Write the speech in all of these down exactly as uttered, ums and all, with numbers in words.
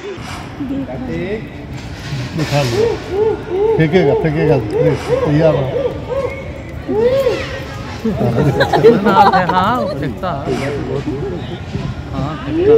दिखा लो, फेंकेगा फेंकेगा तैयार हो। हाँ फेंकता हाँ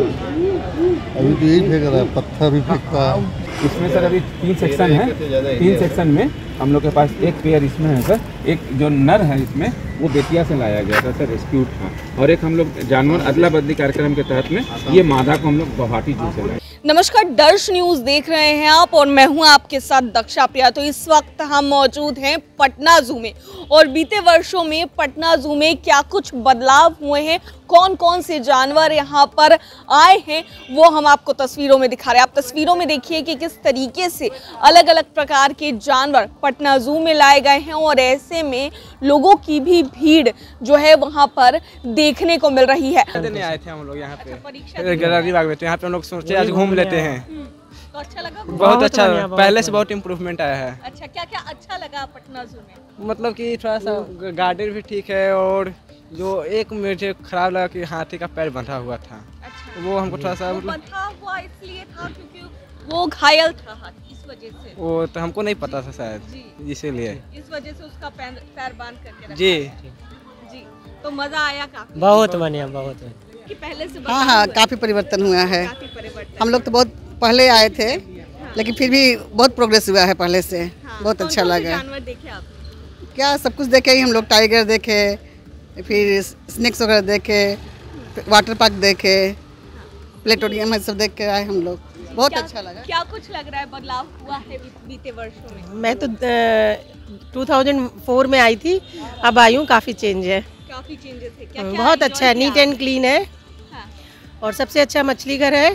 अभी तो यही फेंक रहा है, पत्थर भी फेंकता है। इसमें सर अभी तीन सेक्शन है, तीन सेक्शन में हम लोग के पास एक पेयर इसमें है सर। एक जो नर है इसमें वो बेतिया से लाया गया था सर, रेस्क्यू था। और एक हम लोग जानवर अदला बदली कार्यक्रम के तहत में ये मादा को हम लोग गुवाहाटी जू से लाए। नमस्कार, दर्श न्यूज देख रहे हैं आप और मैं हूं आपके साथ दक्षा प्रिया। तो इस वक्त हम मौजूद हैं पटना जू में और बीते वर्षों में पटना जू में क्या कुछ बदलाव हुए हैं, कौन कौन से जानवर यहां पर आए हैं, वो हम आपको तस्वीरों में दिखा रहे हैं। आप तस्वीरों में देखिए कि किस तरीके से अलग अलग प्रकार के जानवर पटना जू में लाए गए हैं और ऐसे में लोगों की भी भीड़ जो है वहां पर देखने को मिल रही है। आए थे हम लोग यहाँ पे परीक्षा गैलरी बाग में, तो यहाँ पे हम लोग सोचे आज घूम लेते हैं। तो अच्छा लगा, बहुत अच्छा, पहले से बहुत इम्प्रूवमेंट आया है। अच्छा, क्या क्या अच्छा लगा पटना जू में? मतलब कि थोड़ा सा गार्डन भी ठीक है और जो एक मुझे खराब लगा कि हाथी का पैर बंधा हुआ था। अच्छा, वो हमको थोड़ा सा मतलब बंधा हुआ इसलिए था क्योंकि वो घायल था हाथी, इस वजह से। वो तो हमको नहीं पता था शायद, जी, इसीलिए इस वजह से उसका पैर पैर बांध करके रखा। जी जी, तो मजा आया काफी? बहुत बढ़िया, बहुत कि पहले से हाँ हाँ काफ़ी परिवर्तन हुआ है। काफी परिवर्तन। हम लोग तो बहुत पहले आए थे, लेकिन फिर भी बहुत प्रोग्रेस हुआ है पहले से। हाँ, बहुत अच्छा लगा। जानवर देखे आपने? क्या सब कुछ देखे ही हम लोग, टाइगर देखे, फिर स्नेक्स वगैरह देखे, वाटर पार्क देखे, प्लेटोरियम है, सब देख के आए हम लोग। बहुत क्या, अच्छा लगा। क्या कुछ लग रहा है बदलाव हुआ है बीते वर्षों में? मैं तो टू थाउजेंड फोर में आई थी, अब आई हूँ, काफ़ी चेंज है। काफी चेंजेस है। क्या क्या बहुत अच्छा है, नीट एंड क्लीन है। हाँ, और सबसे अच्छा मछली घर है।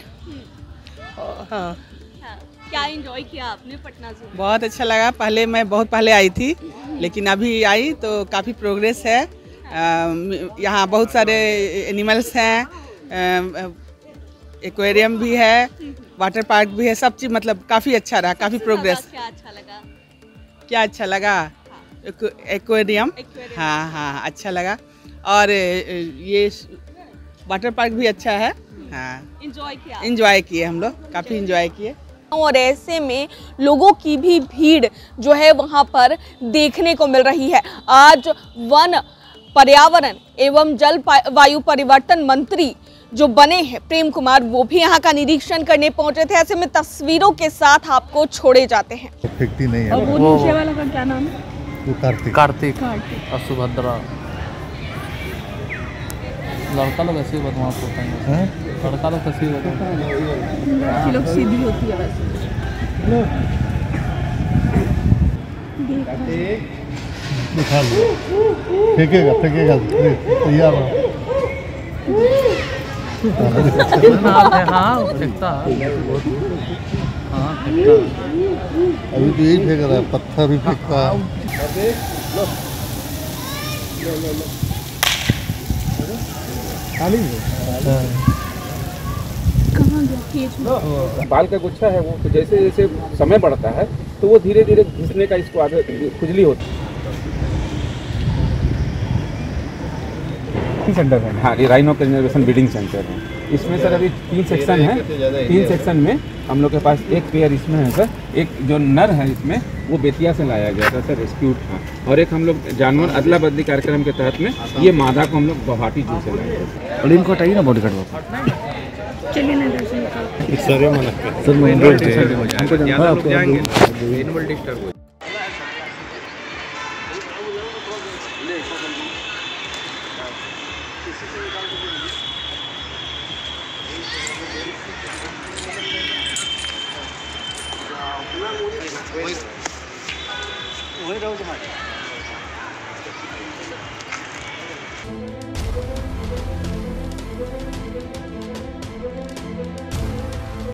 और हाँ, हाँ, क्या एंजॉय किया आपने पटना जू में? बहुत अच्छा लगा। पहले मैं बहुत पहले आई थी, लेकिन अभी आई तो काफ़ी प्रोग्रेस है। यहाँ बहुत सारे एनिमल्स हैं, एक्वेरियम भी है, वाटर पार्क भी है, सब चीज़ मतलब काफ़ी अच्छा रहा, काफ़ी प्रोग्रेस। क्या अच्छा लगा? क्या अच्छा लगा? एक्वेरियम, हाँ हाँ अच्छा लगा। और ये वाटर पार्क भी अच्छा है। हाँ, एंजॉय किया? एंजॉय किए हम लोग, काफ़ी एंजॉय किए। और ऐसे में लोगों की भी भीड़ जो है वहां पर देखने को मिल रही है। आज वन, पर्यावरण एवं जल वायु परिवर्तन मंत्री जो बने हैं प्रेम कुमार, वो भी यहाँ का निरीक्षण करने पहुंचे थे। ऐसे में तस्वीरों के साथ आपको छोड़े जाते हैं। फेंकती नहीं है। और वो नीचे वाला का क्या नाम है? वो कार्तिक कार्तिक और सुभद्रा। लड़का लोग ऐसे ही बदमाश होता है, लड़का लोग कैसे ही बदमाश लोग सीधी होती है वैसे। दिखा लो, फेंकेगा फेंकेगा तैयार हो। हाँ फेंकता हाँ फेंकता अभी तो यही फेंक रहा है, पत्थर भी फेंकता है। बाल का गुच्छा है वो, तो जैसे जैसे समय बढ़ता है तो वो धीरे धीरे घिसने का इसको आदत, खुजली होती है। सेंटर है, हाँ, ये राइनो कंजर्वेशन ब्रीडिंग सेंटर है। इसमें सर अभी तीन सेक्शन है, तीन सेक्शन में हम लोग के पास एक पेयर इसमें है सर। एक जो नर है इसमें वो बेतिया से लाया गया था सर, रेस्क्यू था। और एक हम लोग जानवर अदला बदली कार्यक्रम के तहत में ये मादा को हम लोग गुवाहाटी जू से लाए थे। और इनको हटाइए ना बॉडी कट। चलिए ना दर्शन सर मैं एनरोल हमको जानना आपको एनिमल डिस्टर्ब। वही रहो तुम्हारे।